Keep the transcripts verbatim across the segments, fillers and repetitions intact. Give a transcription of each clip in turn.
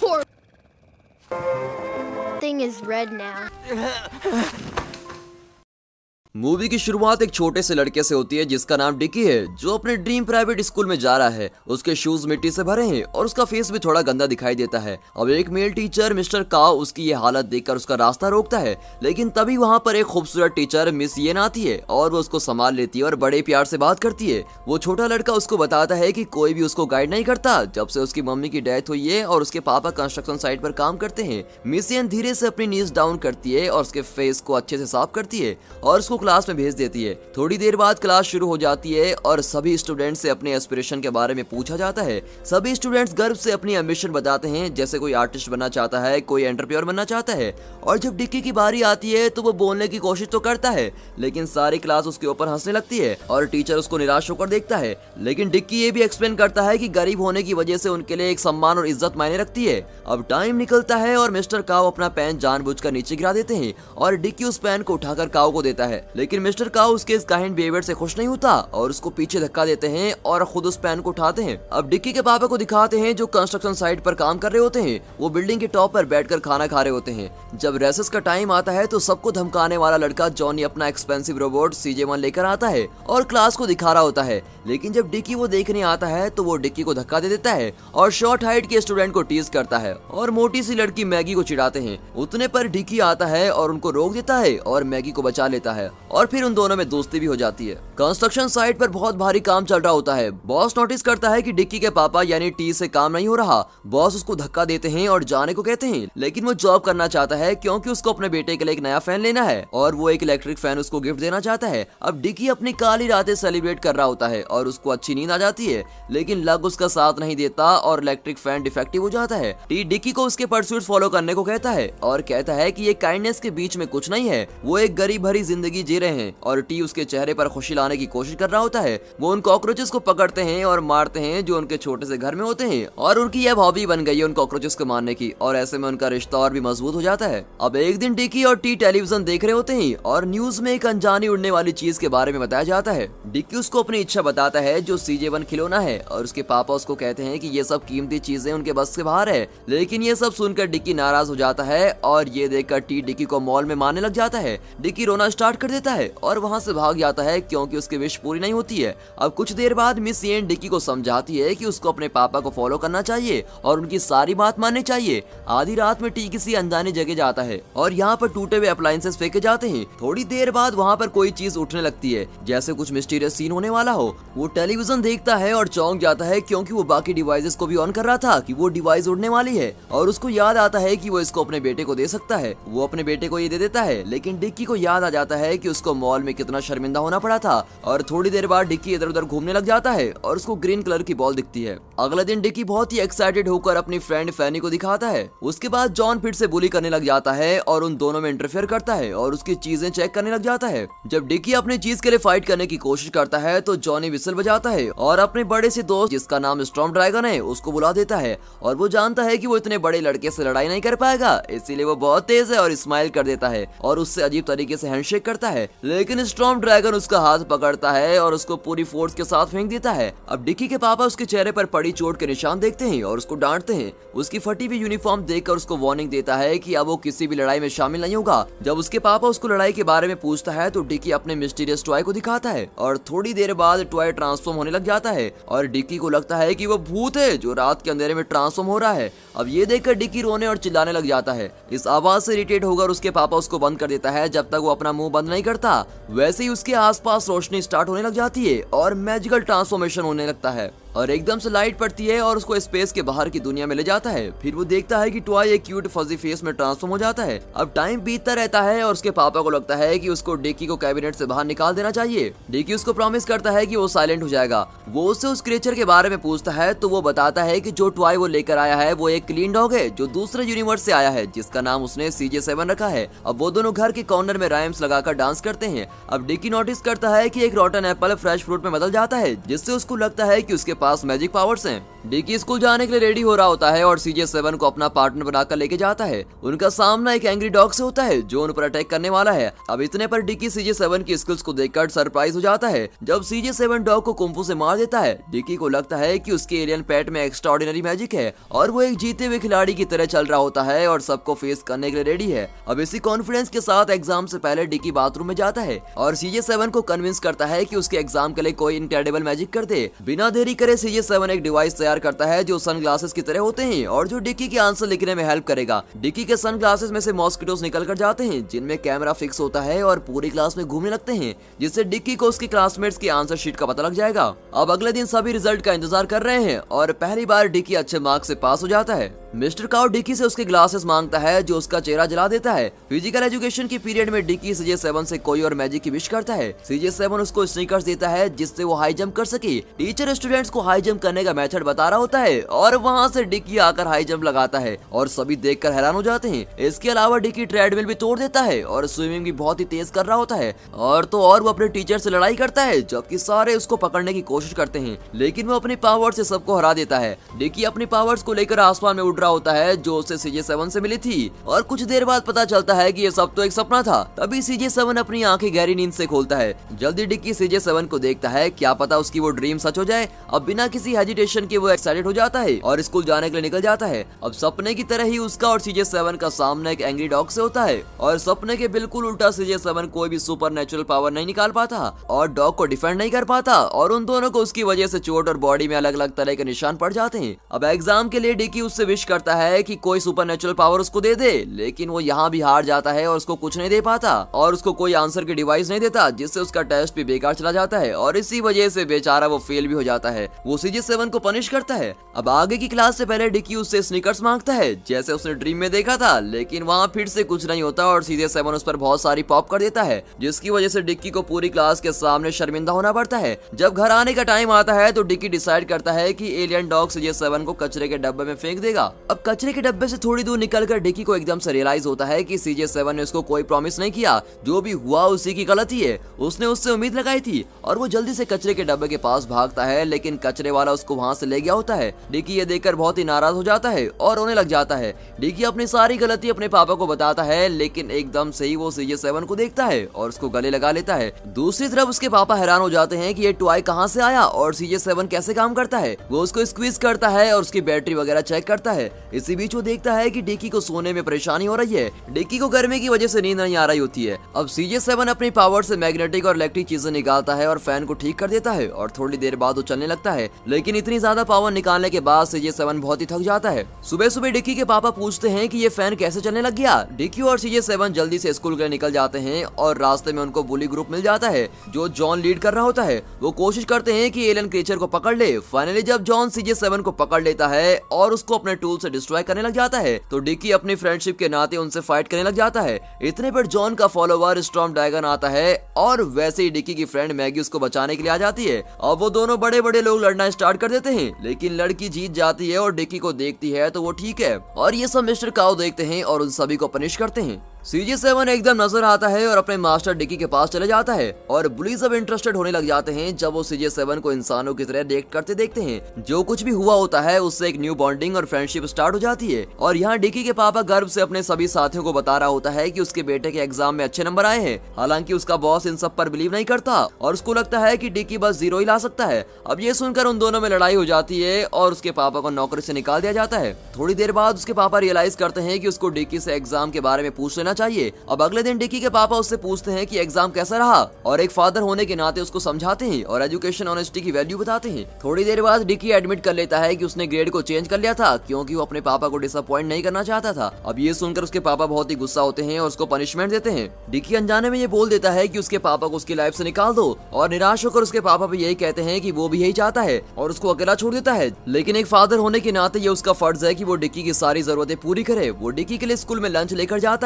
poor thing is red now. Movie की शुरुआत एक छोटे से लड़के से होती है जिसका नाम डिकी है, जो अपने ड्रीम प्राइवेट स्कूल में जा रहा है। उसके शूज मिट्टी से भरे हैं और उसका फेस भी थोड़ा गंदा दिखाई देता है। अब एक मेल टीचर मिस्टर काओ उसकी ये हालत देखकर उसका रास्ता रोकता है, लेकिन तभी वहाँ पर एक खूबसूरत टीचर मिस येन आती है और वो उसको संभाल लेती है और बड़े प्यार से बात करती है। वो छोटा लड़का उसको बताता है कि कोई भी उसको गाइड नहीं करता जब से उसकी मम्मी की डेथ हुई है और उसके पापा कंस्ट्रक्शन साइट पर काम करते हैं। मिस येन धीरे से अपनी नीज डाउन करती है और उसके फेस को अच्छे से साफ करती है और उसको क्लास में भेज देती है। थोड़ी देर बाद क्लास शुरू हो जाती है और सभी स्टूडेंट्स से अपने एस्पिरेशन के बारे में पूछा जाता है। सभी स्टूडेंट्स गर्व से अपनी एम्बिशन बताते हैं, जैसे कोई आर्टिस्ट बनना चाहता है, कोई एंटरप्रेन्योर बनना चाहता है। और जब डिक्की की बारी आती है तो वो बोलने की कोशिश तो करता है, लेकिन सारी क्लास उसके ऊपर हंसने लगती है और टीचर उसको निराश होकर देखता है। लेकिन डिक्की ये भी एक्सप्लेन करता है कि गरीब होने की वजह से उनके लिए एक सम्मान और इज्जत मायने रखती है। अब टाइम निकलता है और मिस्टर काओ अपना पेन जानबूझकर नीचे गिरा देते हैं और डिक्की उस पेन को उठाकर काओ को देता है, लेकिन मिस्टर काओ उसके इस काइंड बिहेवियर से खुश नहीं होता और उसको पीछे धक्का देते हैं और खुद उस पेन को उठाते हैं। अब डिक्की के पापा को दिखाते हैं जो कंस्ट्रक्शन साइट पर काम कर रहे होते हैं। वो बिल्डिंग के टॉप पर बैठकर खाना खा रहे होते हैं। जब रेसेस का टाइम आता है तो सबको धमकाने वाला लड़का जॉनी अपना expensive robot C J one लेकर आता है और क्लास को दिखा रहा होता है, लेकिन जब डिक्की वो देखने आता है तो वो डिक्की को धक्का दे देता है और शॉर्ट हाइट के स्टूडेंट को टीज करता है और मोटी सी लड़की मैगी को चिढ़ाते हैं। उतने पर डिक्की आता है और उनको रोक देता है और मैगी को बचा लेता है और फिर उन दोनों में दोस्ती भी हो जाती है। कंस्ट्रक्शन साइट पर बहुत भारी काम चल रहा होता है। बॉस नोटिस करता है कि डिक्की के पापा यानी टी से काम नहीं हो रहा। बॉस उसको धक्का देते हैं और जाने को कहते हैं, लेकिन वो जॉब करना चाहता है क्योंकि उसको अपने बेटे के लिए एक नया फैन लेना है और वो एक इलेक्ट्रिक फैन उसको गिफ्ट देना चाहता है। अब डिक्की अपनी काली रातें सेलिब्रेट कर रहा होता है और उसको अच्छी नींद आ जाती है, लेकिन लक उसका साथ नहीं देता और इलेक्ट्रिक फैन डिफेक्टिव हो जाता है। टी डिक्की को उसके परस्यूट फॉलो करने को कहता है और कहता है कि ये काइंडनेस के बीच में कुछ नहीं है, वो एक गरीब भरी जिंदगी जी रहे हैं। और टी उसके चेहरे पर खुशी लाने की कोशिश कर रहा होता है। वो उन कॉकरोचेस को पकड़ते हैं और मारते हैं जो उनके छोटे से घर में होते हैं और उनकी यह हॉबी बन गई है उन कॉकरोचेस को मारने की, और ऐसे में उनका रिश्ता और भी मजबूत हो जाता है। अब एक दिन डिक्की और टी टेलीविजन देख रहे होते हैं और न्यूज में एक अनजानी उड़ने वाली चीज के बारे में बताया जाता है। डिक्की उसको अपनी इच्छा बताता है जो सी जे वन खिलौना है और उसके पापा उसको कहते हैं कि ये सब कीमती चीजें उनके बस से बाहर है, लेकिन ये सब सुनकर डिक्की नाराज हो जाता है और ये देखकर टी डिक्की को मॉल में मारने लग जाता है। डिक्की रोना स्टार्ट कर देता है और वहाँ से भाग जाता है क्योंकि उसकी विश पूरी नहीं होती है। अब कुछ देर बाद मिस येन डिक्की को समझाती है कि उसको अपने पापा को फॉलो करना चाहिए और उनकी सारी बात माननी चाहिए। आधी रात में टी किसी अनजानी जगह जाता है और यहाँ पर टूटे हुए अप्लायंसेस फेंके जाते हैं। थोड़ी देर बाद वहाँ पर कोई चीज उठने लगती है, जैसे कुछ मिस्टीरियस सीन होने वाला हो। वो टेलीविजन देखता है और चौंक जाता है क्योंकि वो बाकी डिवाइसेस को भी ऑन कर रहा था कि वो डिवाइस उड़ने वाली है और उसको याद आता है कि वो इसको अपने बेटे को दे सकता है। वो अपने बेटे को ये दे देता है, लेकिन डिक्की को याद आ जाता है कि उसको मॉल में कितना शर्मिंदा होना पड़ा था। और थोड़ी देर बाद डिक्की इधर उधर घूमने लग जाता है और उसको ग्रीन कलर की बॉल दिखती है। अगले दिन डिक्की बहुत ही एक्साइटेड होकर अपनी फ्रेंड फैनी को दिखाता है। उसके बाद जॉन फिर से बुली करने लग जाता है और उन दोनों में इंटरफेयर करता है और उसकी चीजें चेक करने लग जाता है। जब डिक्की अपनी चीज के लिए फाइट करने की कोशिश करता है तो जॉनी विसल बजाता है और अपने बड़े से दोस्त जिसका नाम स्टॉर्म ड्रैगन है उसको बुला देता है और वो जानता है कि वो इतने बड़े लड़के से लड़ाई नहीं कर पाएगा, इसीलिए वो बहुत तेज है और स्माइल कर देता है और उससे अजीब तरीके से हैंडशेक करता है। लेकिन स्टॉर्म ड्रैगन उसका हाथ पकड़ता है और उसको पूरी फोर्स के साथ फेंक देता है। अब डिक्की के पापा उसके चेहरे पर पड़ी चोट के निशान देखते हैं और उसको डांटते हैं। उसकी फटी हुई यूनिफॉर्म देखकर उसको वार्निंग देता है कि अब वो किसी भी लड़ाई में शामिल नहीं होगा। जब उसके पापा उसको लड़ाई के बारे में पूछता है तो डिक्की अपने मिस्टीरियस टॉय को दिखाता है और थोड़ी देर बाद टॉय ट्रांसफॉर्म होने लग जाता है और डिक्की को लगता है कि वो भूत है जो रात के अंधेरे में ट्रांसफॉर्म हो रहा है। अब ये देखकर डिक्की रोने और चिल्लाने लग जाता है। इस आवाज से इरिटेट होकर उसके पापा उसको बंद कर देता है जब तक वो अपना मुंह बंद नहीं करता। वैसे ही उसके आसपास रोशनी स्टार्ट होने लग जाती है और मैजिकल ट्रांसफॉर्मेशन होने लगता है और एकदम से लाइट पड़ती है और उसको स्पेस के बाहर की दुनिया में ले जाता है। फिर वो देखता है कि टॉय एक क्यूट फजी फेस में ट्रांसफॉर्म हो जाता है। अब टाइम बीतता रहता है और उसके पापा को लगता है कि उसको डिक्की को कैबिनेट से बाहर निकाल देना चाहिए। डिक्की उसको प्रॉमिस करता है कि वो साइलेंट हो जाएगा। वो उससे उस क्रिएचर के बारे में पूछता है तो वो बताता है कि जो टॉय वो लेकर आया है वो एक क्लीन डॉग है जो दूसरे यूनिवर्स से आया है जिसका नाम उसने सी जे सेवन रखा है। अब वो दोनों घर के कॉर्नर में राइम्स लगाकर डांस करते हैं। अब डिक्की नोटिस करता है कि एक रॉटन एप्पल फ्रेश फ्रूट में बदल जाता है, जिससे उसको लगता है कि उसके पास मैजिक पावर्स हैं। डिकी स्कूल जाने के लिए रेडी हो रहा होता है और सीजे सेवन को अपना पार्टनर बनाकर लेके जाता है। उनका सामना एक एंग्री डॉग से होता है जो उन पर अटैक करने वाला है। अब इतने पर डिकी सीजे सेवन की स्किल्स को देखकर सरप्राइज हो जाता है। जब सीजे सेवन डॉग को कुंफू से मार देता है, डिकी को लगता है कि उसके एलियन पेट में एक्स्ट्रा ऑर्डिनरी मैजिक है और वो एक जीते हुए खिलाड़ी की तरह चल रहा होता है और सबको फेस करने के लिए रेडी है। अब इसी कॉन्फिडेंस के साथ एग्जाम से पहले डिकी बाथरूम में जाता है और सीजे सेवन को कन्विंस करता है कि उसके एग्जाम के लिए कोई इनक्रेडिबल मैजिक कर दे। बिना देरी करे सीजे सेवन एक डिवाइस तैयार करता है जो सनग्लासेस की तरह होते हैं और जो डिकी के आंसर लिखने में हेल्प करेगा। डिकी के सनग्लासेस में से मॉस्किटोस निकल कर जाते हैं जिनमें कैमरा फिक्स होता है और पूरी क्लास में घूमने लगते हैं, जिससे डिकी को उसके क्लासमेट्स की आंसर शीट का पता लग जाएगा। अब अगले दिन सभी रिजल्ट का इंतजार कर रहे हैं और पहली बार डिकी अच्छे मार्क्स से पास हो जाता है। मिस्टर काउ डिकी से उसके ग्लासेस मांगता है जो उसका चेहरा जला देता है। फिजिकल एजुकेशन की पीरियड में डिकी सीजे सेवन से कोई और मैजिक की विश करता है। सीजे सेवन उसको स्नीकर्स देता है जिससे वो हाई जंप कर सके। टीचर स्टूडेंट्स को हाई जंप करने का मेथड बता रहा होता है और वहाँ से डिकी आकर हाई जंप लगाता है और सभी देखकर हैरान हो जाते हैं। इसके अलावा डिकी ट्रेडमिल भी तोड़ देता है और स्विमिंग भी बहुत ही तेज कर रहा होता है। और तो और वो अपने टीचर से लड़ाई करता है जबकि सारे उसको पकड़ने की कोशिश करते हैं, लेकिन वो अपनी पावर से सबको हरा देता है। डिकी अपनी पावर्स को लेकर आसमान में उड़ रहा होता है जो उसे सीजे सेवन से मिली थी और कुछ देर बाद पता चलता है कि ये सब तो एक सपना था। तभी सीजे सेवन अपनी आंखें गहरी नींद से खोलता है। जल्दी डिकी सीजे सेवन को देखता है, क्या पता उसकी वो ड्रीम सच हो जाए। अब बिना किसी हेजिटेशन के वो एक्साइटेड हो जाता है और स्कूल जाने के लिए निकल जाता है। अब सपने की तरह ही उसका और सीजे सेवन का सामना एक एंग्री डॉग से होता है और सपने के बिल्कुल उल्टा सीजे सेवन कोई भी सुपर नेचुरल पावर नहीं निकाल पाता और डॉग को डिफेंड नहीं कर पाता और उन दोनों को उसकी वजह से चोट और बॉडी में अलग अलग तरह के निशान पड़ जाते हैं। अब एग्जाम के लिए डिकी उससे विश करता है कि कोई सुपर नेचुरल पावर उसको दे दे, लेकिन वो यहाँ भी हार जाता है और उसको कुछ नहीं दे पाता और उसको कोई आंसर की डिवाइस नहीं देता, जिससे उसका टेस्ट भी बेकार चला जाता है और इसी वजह से बेचारा वो फेल भी हो जाता है। वो सीजे सेवन को पनिश करता है। अब आगे की क्लास से पहले डिकी उससे स्नीकर्स मांगता है जैसे उसने ड्रीम में देखा था, लेकिन वहाँ फिर से कुछ नहीं होता और सीजे सेवन उस पर बहुत सारी पॉप कर देता है, जिसकी वजह से डिक्की को पूरी क्लास के सामने शर्मिंदा होना पड़ता है। जब घर आने का टाइम आता है तो डिक्की डिसाइड करता है कि एलियन डॉग सीजे सेवन को कचरे के डब्बे में फेंक देगा। अब कचरे के डब्बे से थोड़ी दूर निकलकर डिक्की को एकदम से रियलाइज होता है कि सीजे सेवन ने उसको कोई प्रॉमिस नहीं किया, जो भी हुआ उसी की गलती है। उसने उससे उम्मीद लगाई थी और वो जल्दी से कचरे के डब्बे के पास भागता है, लेकिन कचरे वाला उसको वहाँ से ले गया होता है। डिक्की ये देखकर बहुत ही नाराज हो जाता है और रोने लग जाता है। डिक्की अपनी सारी गलती अपने पापा को बताता है, लेकिन एकदम से ही वो सीजे सेवन को देखता है और उसको गले लगा लेता है। दूसरी तरफ उसके पापा हैरान हो जाते हैं कि ये टॉय कहाँ से आया और सीजे सेवन कैसे काम करता है। वो उसको स्क्वीज करता है और उसकी बैटरी वगैरह चेक करता है। इसी बीच वो देखता है कि डिक्की को सोने में परेशानी हो रही है। डिक्की को गर्मी की वजह से नींद नहीं आ रही होती है। अब सीजे सेवन अपनी पावर से मैग्नेटिक और इलेक्ट्रिक चीजें निकालता है और फैन को ठीक कर देता है और थोड़ी देर बाद वो चलने लगता है, लेकिन इतनी ज्यादा पावर निकालने के बाद सीजे सेवन बहुत ही थक जाता है। सुबह सुबह डिक्की के पापा पूछते हैं कि ये फैन कैसे चलने लग गया। डिक्की और सीजे सेवन जल्दी से स्कूल के लिए निकल जाते हैं और रास्ते में उनको बुली ग्रुप मिल जाता है जो जॉन लीड कर रहा होता है। वो कोशिश करते हैं कि एलियन क्रीचर को पकड़ ले। फाइनली जब जॉन सीजे सेवन को पकड़ लेता है और उसको अपने टूल से डिस्ट्रॉय करने लग जाता है, तो डिक्की अपनी फ्रेंडशिप के नाते उनसे फाइट करने लग जाता है। इतने पर जॉन का फॉलोवर स्टॉर्म ड्रैगन आता है और वैसे ही डिक्की की फ्रेंड मैगी उसको बचाने के लिए आ जाती है। अब वो दोनों बड़े बड़े लोग लड़ना स्टार्ट कर देते हैं, लेकिन लड़की जीत जाती है और डिक्की को देखती है तो वो ठीक है। और ये सब मिस्टर काउ देखते हैं और उन सभी को पनिश करते हैं। सीजे सेवन एकदम नजर आता है और अपने मास्टर डिक्की के पास चले जाता है और बुली सब इंटरेस्टेड होने लग जाते हैं जब वो सीजे सेवन को इंसानों की तरह रिएक्ट करते देखते हैं। जो कुछ भी हुआ होता है उससे एक न्यू बॉन्डिंग और फ्रेंडशिप स्टार्ट हो जाती है। और यहाँ डिक्की के पापा गर्व से अपने सभी साथियों को बता रहा होता है कि उसके बेटे के एग्जाम में अच्छे नंबर आए हैं। हालांकि उसका बॉस इन सब पर बिलीव नहीं करता और उसको लगता है कि डिक्की बस जीरो ही ला सकता है। अब ये सुनकर उन दोनों में लड़ाई हो जाती है और उसके पापा को नौकरी से निकाल दिया जाता है। थोड़ी देर बाद उसके पापा रियलाइज करते हैं कि उसको डिक्की से एग्जाम के बारे में पूछ लेना चाहिए। अब अगले दिन डिक्की के पापा उससे पूछते हैं कि एग्जाम कैसा रहा और एक फादर होने के नाते उसको समझाते हैं और एजुकेशन ऑनेस्टी की वैल्यू बताते हैं। थोड़ी देर बाद डिक्की एडमिट कर लेता है कि उसने ग्रेड को चेंज कर लिया था क्योंकि वो अपने पापा को डिसअपॉइंट नहीं करना चाहता था। अब ये सुनकर उसके पापा बहुत ही गुस्सा होते हैं और उसको पनिशमेंट देते हैं। डिक्की अनजाने में ये बोल देता है कि उसके पापा को उसकी लाइफ से निकाल दो और निराश होकर उसके पापा भी यही कहते हैं कि वो भी यही चाहता है और उसको अकेला छोड़ देता है। लेकिन एक फादर होने के नाते ये उसका फर्ज है कि वो डिक्की की सारी जरूरतें पूरी करे। वो डिक्की के लिए स्कूल में लंच लेकर जाता है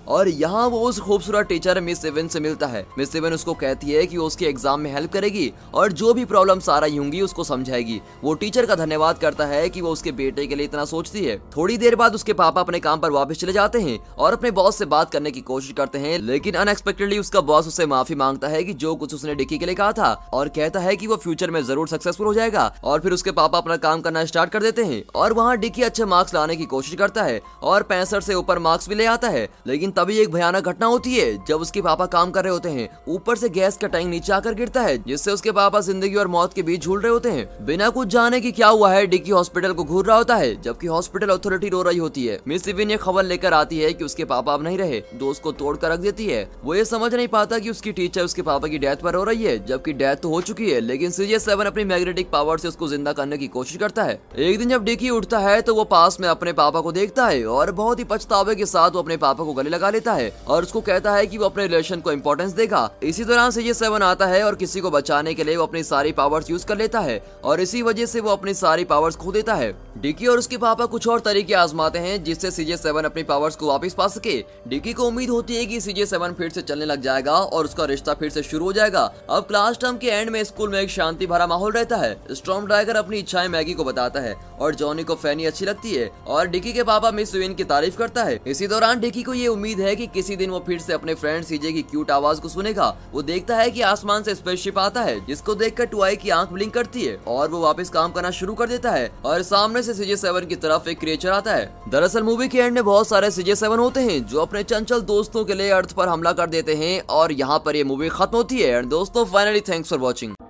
और यहाँ वो उस खूबसूरत टीचर मिस इवन से मिलता है। मिस इवन उसको कहती है कि वो उसके एग्जाम में हेल्प करेगी और जो भी प्रॉब्लम्स आ रही होंगी उसको समझाएगी। वो टीचर का धन्यवाद करता है कि वो उसके बेटे के लिए इतना सोचती है। थोड़ी देर बाद उसके पापा अपने काम पर वापस चले जाते हैं और अपने बॉस से बात करने की कोशिश करते हैं, लेकिन अनएक्सपेक्टेडली उसका बॉस उससे माफी मांगता है कि जो कुछ उसने डिकी के लिए कहा था, और कहता है कि वो फ्यूचर में जरूर सक्सेसफुल हो जाएगा। और फिर उसके पापा अपना काम करना स्टार्ट कर देते हैं और वहाँ डिकी अच्छे मार्क्स लाने की कोशिश करता है और पैंसठ से ऊपर मार्क्स भी ले आता है। लेकिन तभी एक भयानक घटना होती है। जब उसके पापा काम कर रहे होते हैं, ऊपर से गैस का टैंक नीचे आकर गिरता है, जिससे उसके पापा जिंदगी और मौत के बीच झूल रहे होते हैं। बिना कुछ जाने की क्या हुआ है, डिकी हॉस्पिटल को घूर रहा होता है, जबकि हॉस्पिटल अथॉरिटी रो रही होती है। मिस इवन ये खबर लेकर आती है कि उसके पापा अब नहीं रहे, दोस्त को तोड़ कर रख देती है। वो ये समझ नहीं पाता कि उसकी टीचर उसके पापा की डेथ पर रो रही है, जबकि डेथ तो हो चुकी है। लेकिन सीजे सेवन अपनी मैग्नेटिक पावर से उसको जिंदा करने की कोशिश करता है। एक दिन जब डिकी उठता है तो वो पास में अपने पापा को देखता है और बहुत ही पछतावे के साथ वो अपने पापा को गले लगा लेता है और उसको कहता है कि वो अपने रिलेशन को इंपॉर्टेंस देगा। इसी दौरान सीजे सेवन आता है और किसी को बचाने के लिए वो अपनी सारी पावर्स यूज कर लेता है और इसी वजह से वो अपनी सारी पावर्स खो देता है। डिकी और उसके पापा कुछ और तरीके आजमाते हैं जिससे सीजे सेवन अपनी पावर्स को वापस पा सके। डिकी को उम्मीद होती है कि सीजे सेवन फिर से चलने लग जाएगा और उसका रिश्ता फिर से शुरू हो जाएगा। अब क्लास टर्म के एंड में स्कूल में एक शांति भरा माहौल रहता है। स्टॉर्म ड्रैगर अपनी इच्छाएं मैगी को बताता है और जॉनी को फैनी अच्छी लगती है और डिकी के पापा मिस इवन की तारीफ करता है। इसी दौरान डिकी को ये उम्मीद है कि किसी दिन वो फिर से अपने फ्रेंड सीजे की क्यूट आवाज को सुनेगा। वो देखता है कि आसमान से स्पेसशिप आता है, जिसको देखकर टुआई की आंख ब्लिंक करती है और वो वापस काम करना शुरू कर देता है और सामने से सीजे सेवन की तरफ एक क्रिएचर आता है। दरअसल मूवी के एंड में बहुत सारे सीजे सेवन होते हैं जो अपने चंचल दोस्तों के लिए अर्थ पर हमला कर देते हैं और यहाँ पर ये मूवी खत्म होती है। दोस्तों फाइनली थैंक्स फॉर वॉचिंग।